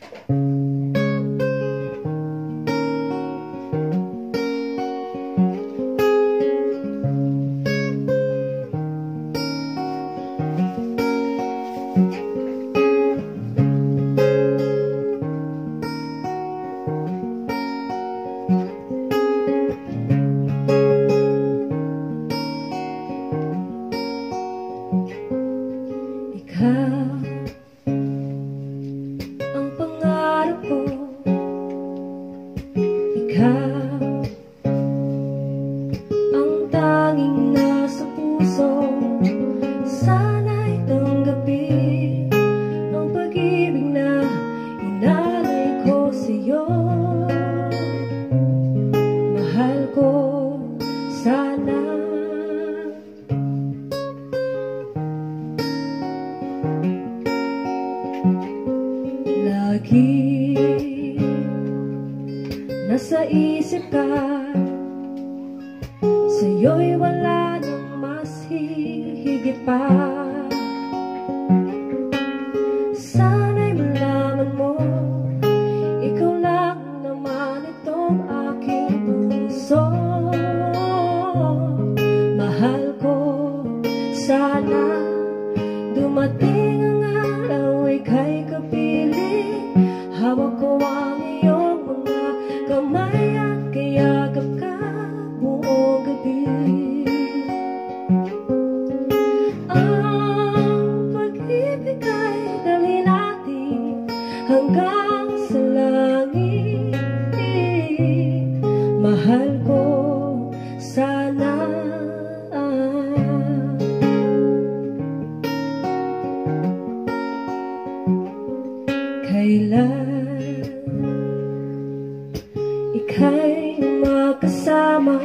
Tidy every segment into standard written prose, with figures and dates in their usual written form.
Nasa isip ka, sa'yo'y wala nang mas hihigit pa. Sana'y malaman mo, ikaw lang naman itong aking puso. Mahal ko, sana dumating ang araw, ika'y kapiling. Hawak ko ang iyong mga kamay at kayakap ka buong gabi. Ang pag-ibig ay dalhin natin hanggang sa langit. Mahal ko, sana kailan ika'y makasama,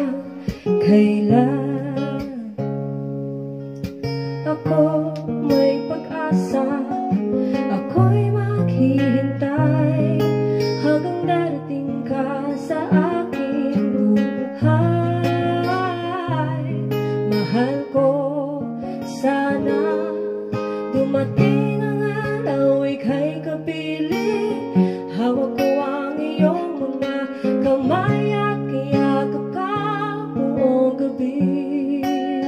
kailan ako may pag-asa, ako'y maghihintay hanggang darating ka sa aking buhay. Mahal ko, sana dumating ang araw, ika'y kapiling. Hawak ko ang iyong mga kamay at kayakap ka buong gabi.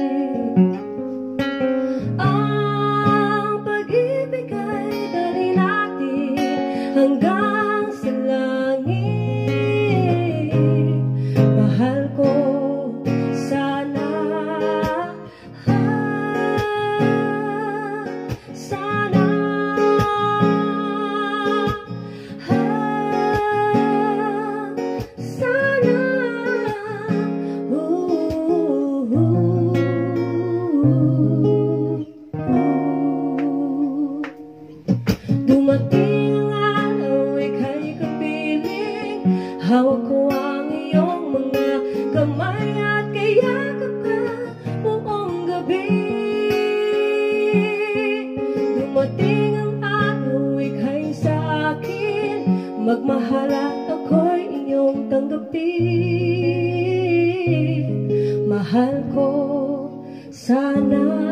Ang pag-ibig ay dalhin natin hanggang sa langit. Mahal ko, sana sana dumating ang araw, ika'y kapiling. Hawak ko ang iyong mga kamay at kayakap ka buong gabi. Dumating ang araw, ika'y sa akin magmahal at ako'y iyong tanggapin. Mahal ko, sana